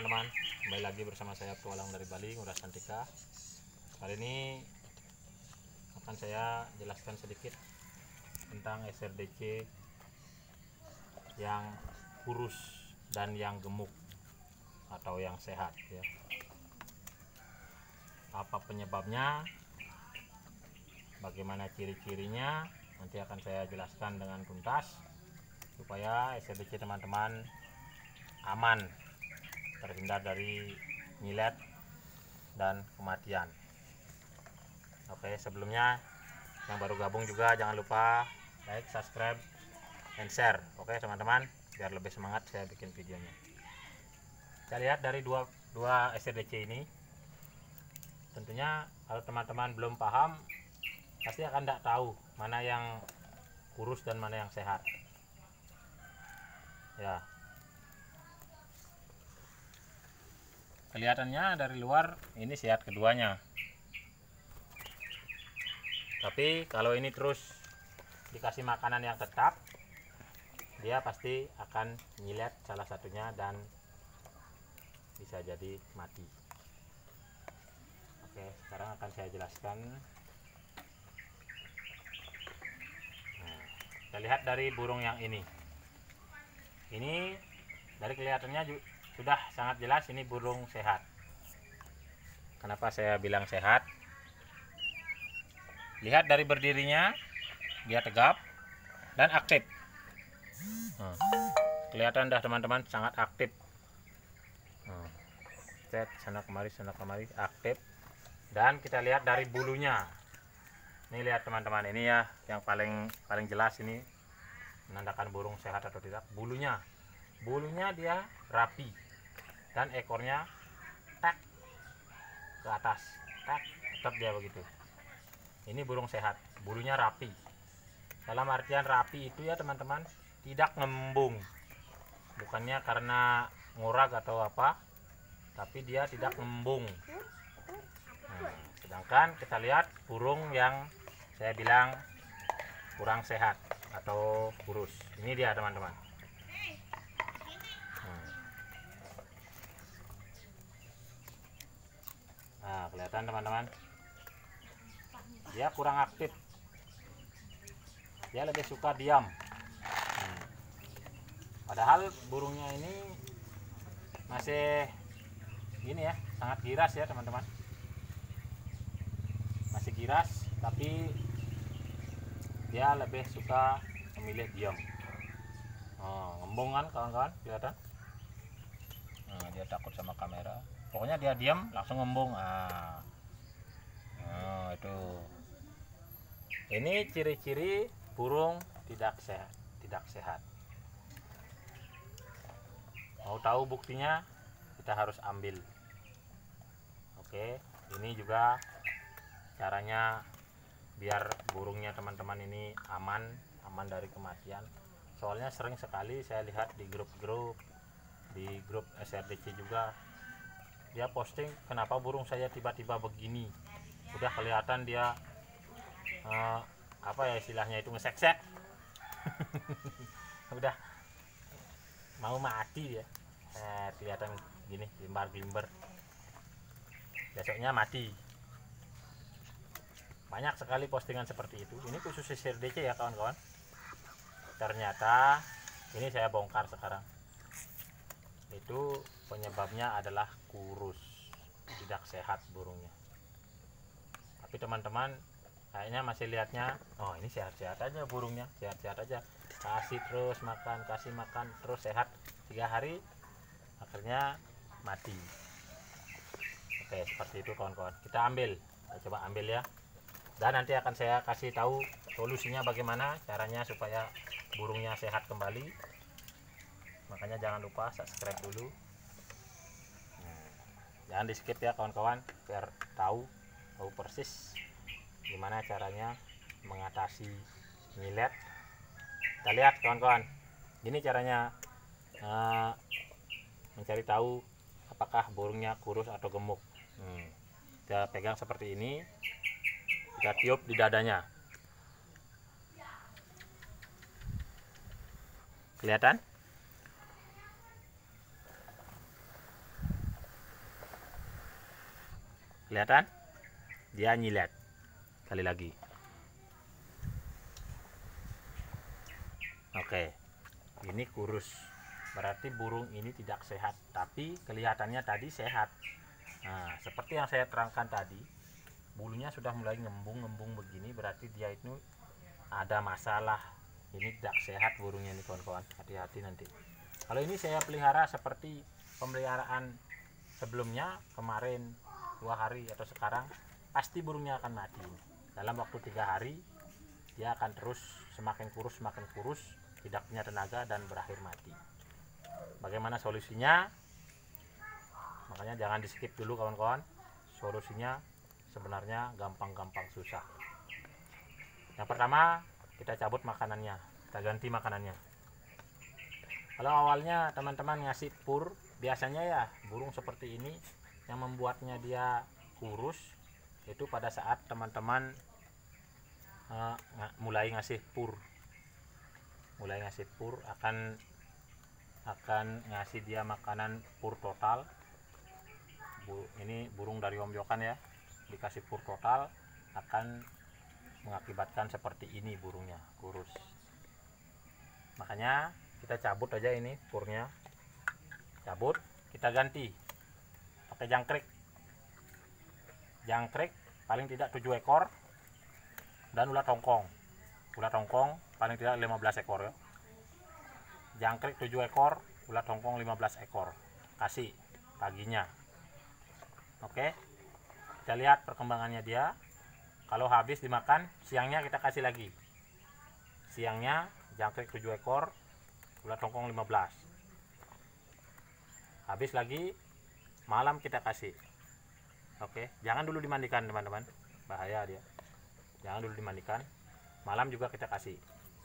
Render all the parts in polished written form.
teman-teman, kembali lagi bersama saya petualang dari Bali, Ngurah Santika. Kali ini akan saya jelaskan sedikit tentang SRDC yang kurus dan yang gemuk atau yang sehat ya. Apa penyebabnya, bagaimana ciri-cirinya, nanti akan saya jelaskan dengan tuntas supaya SRDC teman-teman aman, terhindar dari nyilet dan kematian. Oke, sebelumnya yang baru gabung juga jangan lupa like, subscribe, and share. Oke teman-teman, biar lebih semangat saya bikin videonya. Kita lihat dari dua SRDC ini. Tentunya kalau teman-teman belum paham, pasti akan tidak tahu mana yang kurus dan mana yang sehat ya. Kelihatannya dari luar ini sehat keduanya, tapi kalau ini terus dikasih makanan yang tetap, dia pasti akan nyilet salah satunya dan bisa jadi mati. Oke, sekarang akan saya jelaskan. Nah, kita lihat dari burung yang ini dari kelihatannya sudah sangat jelas ini burung sehat. Kenapa saya bilang sehat? Lihat dari berdirinya, dia tegap dan aktif. Nah, kelihatan dah teman-teman, sangat aktif. Nah, sana kemari aktif. Dan kita lihat dari bulunya. Ini lihat teman-teman, ini ya yang paling jelas ini menandakan burung sehat atau tidak. Bulunya dia rapi dan ekornya tak ke atas, tak tetap dia begitu. Ini burung sehat, bulunya rapi. Dalam artian rapi itu ya teman-teman, tidak ngembung. Bukannya karena ngurag atau apa, tapi dia tidak ngembung. Nah, sedangkan kita lihat burung yang saya bilang kurang sehat atau kurus, ini dia teman-teman. Nah, kelihatan teman-teman, dia kurang aktif, dia lebih suka diam. Padahal burungnya ini masih gini ya, sangat giras ya teman-teman, masih giras, tapi dia lebih suka memilih diam. Ngembung kan kawan-kawan, kelihatan. Nah, dia takut sama kamera, pokoknya dia diam langsung ngembung. Itu ini ciri-ciri burung tidak sehat. Mau tahu buktinya, kita harus ambil. Oke, ini juga caranya biar burungnya teman-teman ini aman dari kematian. Soalnya sering sekali saya lihat di grup SRDC juga, dia posting, kenapa burung saya tiba-tiba begini. Udah kelihatan dia apa ya istilahnya itu, ngesek-sek. Udah mau mati ya, kelihatan gini glimbar, besoknya mati. Banyak sekali postingan seperti itu. Ini khusus SRDC ya kawan-kawan. Ternyata ini saya bongkar sekarang, itu penyebabnya adalah kurus, tidak sehat burungnya. Tapi teman-teman kayaknya masih lihatnya, oh ini sehat-sehat aja burungnya, sehat-sehat aja, kasih makan terus sehat, 3 hari akhirnya mati. Oke, seperti itu kawan-kawan. Kita coba ambil ya, dan nanti akan saya kasih tahu solusinya bagaimana caranya supaya burungnya sehat kembali. Makanya jangan lupa subscribe dulu, jangan di skip ya kawan-kawan, biar tahu persis gimana caranya mengatasi nyilet. Kita lihat kawan-kawan, ini caranya mencari tahu apakah burungnya kurus atau gemuk. Kita pegang seperti ini, kita tiup di dadanya, kelihatan. Kelihatan? Dia nyilet. Kali lagi. Oke. Ini kurus. Berarti burung ini tidak sehat, tapi kelihatannya tadi sehat. Nah, seperti yang saya terangkan tadi, bulunya sudah mulai ngembung-ngembung begini, berarti dia itu ada masalah. Ini tidak sehat burungnya nih kawan-kawan, hati-hati nanti. Kalau ini saya pelihara seperti pemeliharaan sebelumnya, kemarin 2 hari atau sekarang, pasti burungnya akan mati. Dalam waktu 3 hari dia akan terus semakin kurus, tidak punya tenaga dan berakhir mati. Bagaimana solusinya? Makanya jangan di skip dulu kawan-kawan. Solusinya sebenarnya gampang-gampang susah. Yang pertama, kita cabut makanannya, kita ganti makanannya. Kalau awalnya teman-teman ngasih pur, biasanya ya burung seperti ini yang membuatnya dia kurus itu pada saat teman-teman mulai ngasih pur. Akan ngasih dia makanan pur total. Ini burung dari Om Jokan ya, dikasih pur total akan mengakibatkan seperti ini burungnya kurus. Makanya kita cabut aja ini purnya, cabut, kita ganti pakai jangkrik paling tidak 7 ekor dan ulat tongkong paling tidak 15 ekor ya. Jangkrik 7 ekor, ulat tongkong 15 ekor, kasih paginya. Oke, kita lihat perkembangannya dia. Kalau habis dimakan, siangnya kita kasih lagi. Siangnya jangkrik 7 ekor, ulat tongkong 15. Habis lagi, malam kita kasih. Oke, jangan dulu dimandikan teman-teman, bahaya dia. Jangan dulu dimandikan. Malam juga kita kasih.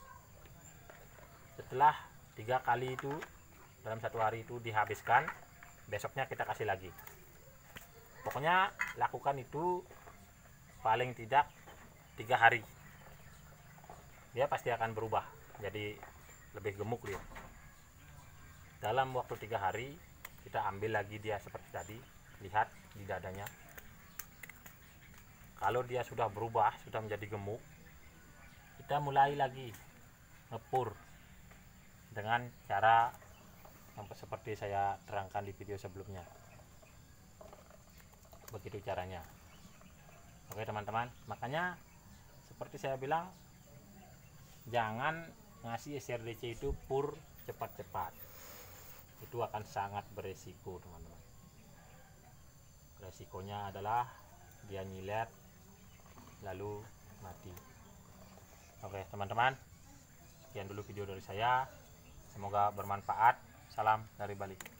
Setelah 3 kali itu dalam 1 hari itu dihabiskan, besoknya kita kasih lagi. Pokoknya lakukan itu paling tidak 3 hari, dia pasti akan berubah jadi lebih gemuk dia. Dalam waktu 3 hari kita ambil lagi dia seperti tadi, lihat di dadanya. Kalau dia sudah berubah, sudah menjadi gemuk, kita mulai lagi ngepur dengan cara seperti saya terangkan di video sebelumnya. Begitu caranya. Oke teman-teman, makanya seperti saya bilang, jangan ngasih SRDC itu pur cepat-cepat. Itu akan sangat beresiko teman-teman. Resikonya adalah dia nyilet lalu mati. Oke teman-teman, sekian dulu video dari saya. Semoga bermanfaat. Salam dari Bali.